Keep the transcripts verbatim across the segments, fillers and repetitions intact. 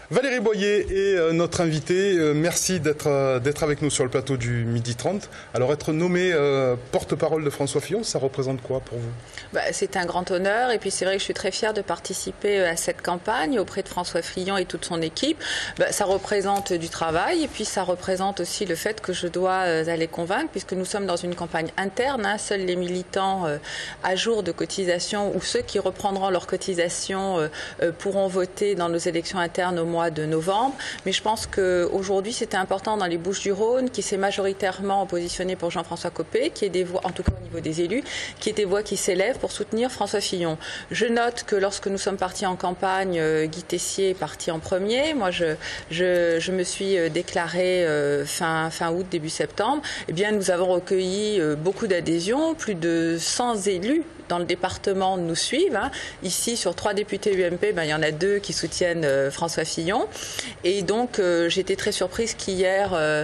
Valérie Boyer est euh, notre invitée. Euh, merci d'être euh, d'être avec nous sur le plateau du midi trente. Alors, être nommée euh, porte-parole de François Fillon, ça représente quoi pour vous? bah, C'est un grand honneur et puis c'est vrai que je suis très fière de participer à cette campagne auprès de François Fillon et toute son équipe. Bah, ça représente du travail et puis ça représente aussi le fait que je dois euh, aller convaincre, puisque nous sommes dans une campagne interne. Hein, seuls les militants euh, à jour de cotisation ou ceux qui reprendront leur cotisation euh, euh, pourront voter dans nos élections internes au mois de novembre. Mais je pense qu'aujourd'hui, c'était important dans les Bouches-du-Rhône, qui s'est majoritairement positionné pour Jean-François Copé, qui est des voix, en tout cas au niveau des élus, qui est des voix qui s'élèvent pour soutenir François Fillon. Je note que lorsque nous sommes partis en campagne, Guy Tessier est parti en premier. Moi, je, je, je me suis déclarée fin, fin août, début septembre. Eh bien, nous avons recueilli beaucoup d'adhésions, plus de cent élus dans le département nous suivent. Hein. Ici, sur trois députés U M P, ben, il y en a deux qui soutiennent euh, François Fillon. Et donc, euh, j'ai été très surprise qu'hier, euh,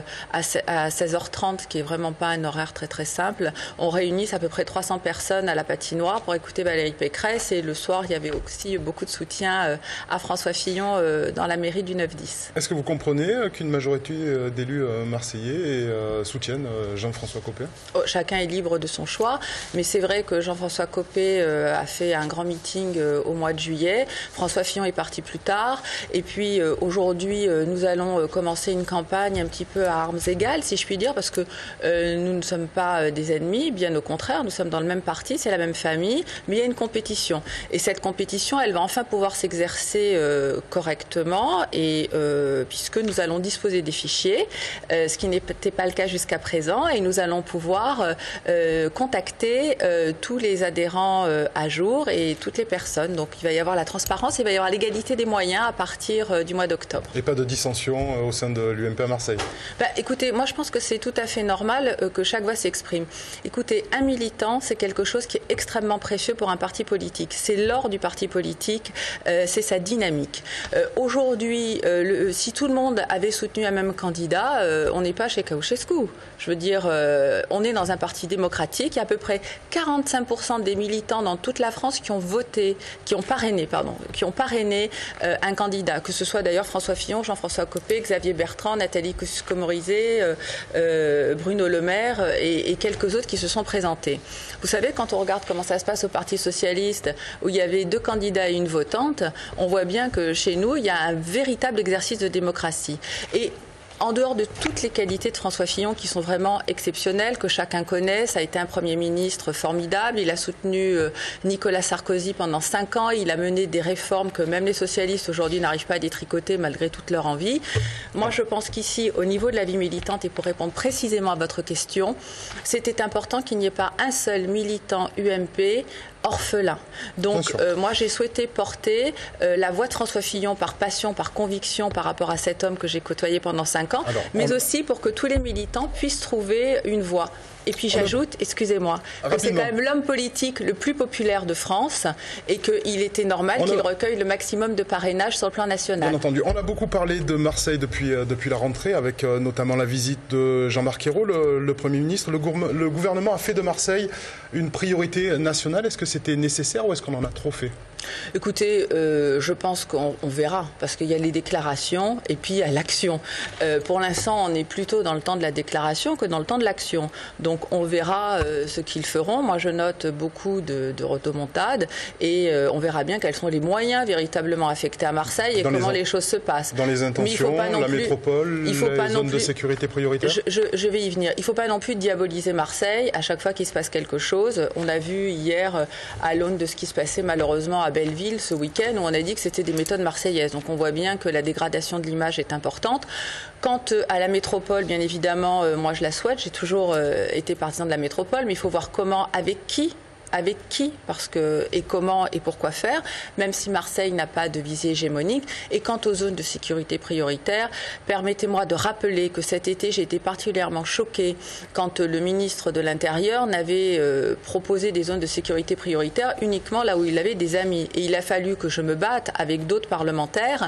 à seize heures trente, qui est vraiment pas un horaire très très simple, on réunisse à peu près trois cents personnes à la patinoire pour écouter Valérie Pécresse. Et le soir, il y avait aussi beaucoup de soutien euh, à François Fillon euh, dans la mairie du neuf dix. Est-ce que vous comprenez euh, qu'une majorité euh, d'élus euh, marseillais et, euh, soutiennent euh, Jean-François Copé? Oh, chacun est libre de son choix, mais c'est vrai que Jean-François Copé euh, a fait un grand meeting euh, au mois de juillet. François Fillon est parti plus tard. Et puis euh, aujourd'hui, euh, nous allons euh, commencer une campagne un petit peu à armes égales, si je puis dire, parce que euh, nous ne sommes pas euh, des ennemis, bien au contraire, nous sommes dans le même parti, c'est la même famille, mais il y a une compétition. Et cette compétition, elle va enfin pouvoir s'exercer euh, correctement, et euh, puisque nous allons disposer des fichiers, euh, ce qui n'était pas le cas jusqu'à présent, et nous allons pouvoir euh, contacter euh, tous les adhérents à jour et toutes les personnes. Donc il va y avoir la transparence, il va y avoir l'égalité des moyens à partir du mois d'octobre. Et pas de dissension au sein de l'U M P à Marseille? Bah, écoutez, moi je pense que c'est tout à fait normal que chaque voix s'exprime. Écoutez, un militant, c'est quelque chose qui est extrêmement précieux pour un parti politique. C'est l'or du parti politique, euh, c'est sa dynamique. Euh, Aujourd'hui, euh, si tout le monde avait soutenu un même candidat, euh, on n'est pas chez Ceausescu. Je veux dire, euh, on est dans un parti démocratique. Il y a à peu près quarante-cinq pour cent des militants dans toute la France qui ont voté, qui ont parrainé, pardon, qui ont parrainé euh, un candidat, que ce soit d'ailleurs François Fillon, Jean-François Copé, Xavier Bertrand, Nathalie Kosciusko-Morizet, euh, euh, Bruno Le Maire et, et quelques autres qui se sont présentés. Vous savez, quand on regarde comment ça se passe au Parti socialiste, où il y avait deux candidats et une votante, on voit bien que chez nous, il y a un véritable exercice de démocratie. Et en dehors de toutes les qualités de François Fillon qui sont vraiment exceptionnelles, que chacun connaît, ça a été un Premier ministre formidable, il a soutenu Nicolas Sarkozy pendant cinq ans, il a mené des réformes que même les socialistes aujourd'hui n'arrivent pas à détricoter malgré toute leur envie. Moi je pense qu'ici, au niveau de la vie militante, et pour répondre précisément à votre question, c'était important qu'il n'y ait pas un seul militant U M P orphelin. Donc euh, moi j'ai souhaité porter euh, la voix de François Fillon par passion, par conviction par rapport à cet homme que j'ai côtoyé pendant cinq ans, Alors, mais on... aussi pour que tous les militants puissent trouver une voix. Et puis j'ajoute, excusez-moi, que c'est quand même l'homme politique le plus populaire de France et qu'il était normal a... qu'il recueille le maximum de parrainage sur le plan national. Bien entendu. On a beaucoup parlé de Marseille depuis, euh, depuis la rentrée, avec euh, notamment la visite de Jean-Marc Ayrault, le, le Premier ministre. Le, le gouvernement a fait de Marseille une priorité nationale. Est-ce que c'était nécessaire ou est-ce qu'on en a trop fait? Écoutez, euh, je pense qu'on verra, parce qu'il y a les déclarations et puis il y a l'action. Euh, pour l'instant, on est plutôt dans le temps de la déclaration que dans le temps de l'action. Donc on verra euh, ce qu'ils feront. Moi, je note beaucoup de, de rodomontades et euh, on verra bien quels sont les moyens véritablement affectés à Marseille et dans comment les, les choses se passent. Dans les intentions, la plus, métropole, il faut les pas zones plus, de sécurité prioritaire je, je, je vais y venir. Il ne faut pas non plus diaboliser Marseille à chaque fois qu'il se passe quelque chose. On a vu hier, à l'aune de ce qui se passait malheureusement à Belleville ce week-end, où on a dit que c'était des méthodes marseillaises. Donc on voit bien que la dégradation de l'image est importante. Quant à la métropole, bien évidemment, euh, moi je la souhaite. J'ai toujours euh, été partisan de la métropole, mais il faut voir comment, avec qui avec qui, parce que, et comment et pourquoi faire, même si Marseille n'a pas de visée hégémonique. Et quant aux zones de sécurité prioritaire, permettez-moi de rappeler que cet été, j'ai été particulièrement choquée quand le ministre de l'Intérieur n'avait euh, proposé des zones de sécurité prioritaire uniquement là où il avait des amis. Et il a fallu que je me batte avec d'autres parlementaires,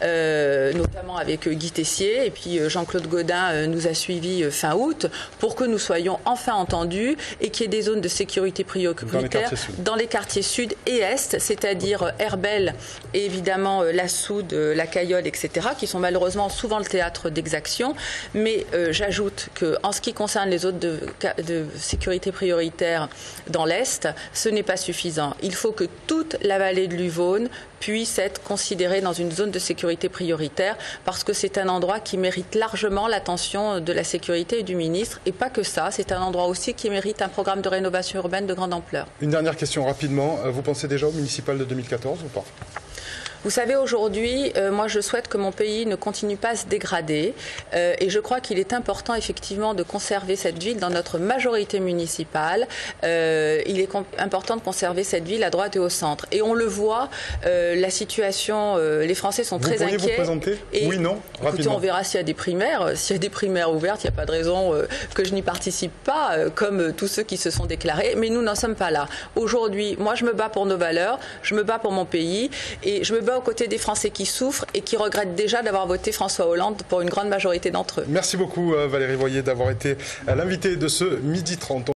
euh, notamment avec Guy Tessier, et puis Jean-Claude Gaudin euh, nous a suivis euh, fin août, pour que nous soyons enfin entendus et qu'il y ait des zones de sécurité prioritaire prioritaires dans les quartiers sud et est, c'est-à-dire Herbel et évidemment la Soude, la Cayolle, et cetera, qui sont malheureusement souvent le théâtre d'exactions. Mais euh, j'ajoute qu'en ce qui concerne les zones de, de sécurité prioritaire dans l'Est, ce n'est pas suffisant. Il faut que toute la vallée de l'Uvaune puisse être considérée dans une zone de sécurité prioritaire parce que c'est un endroit qui mérite largement l'attention de la sécurité et du ministre. Et pas que ça, c'est un endroit aussi qui mérite un programme de rénovation urbaine de grande ampleur. Une dernière question rapidement. Vous pensez déjà au municipal de deux mille quatorze ou pas ? Vous savez, aujourd'hui, euh, moi, je souhaite que mon pays ne continue pas à se dégrader. Euh, et je crois qu'il est important, effectivement, de conserver cette ville dans notre majorité municipale. Euh, il est important de conserver cette ville à droite et au centre. Et on le voit, euh, la situation, euh, les Français sont vous très inquiets. Vous pourriez vous présenter ? Et, oui, non, écoutez, rapidement. on verra s'il y a des primaires. S'il y a des primaires ouvertes, il n'y a pas de raison euh, que je n'y participe pas, euh, comme euh, tous ceux qui se sont déclarés. Mais nous n'en sommes pas là. Aujourd'hui, moi, je me bats pour nos valeurs, je me bats pour mon pays, et je me bats aux côtés des Français qui souffrent et qui regrettent déjà d'avoir voté François Hollande pour une grande majorité d'entre eux. Merci beaucoup Valérie Voyer d'avoir été l'invitée de ce midi trente.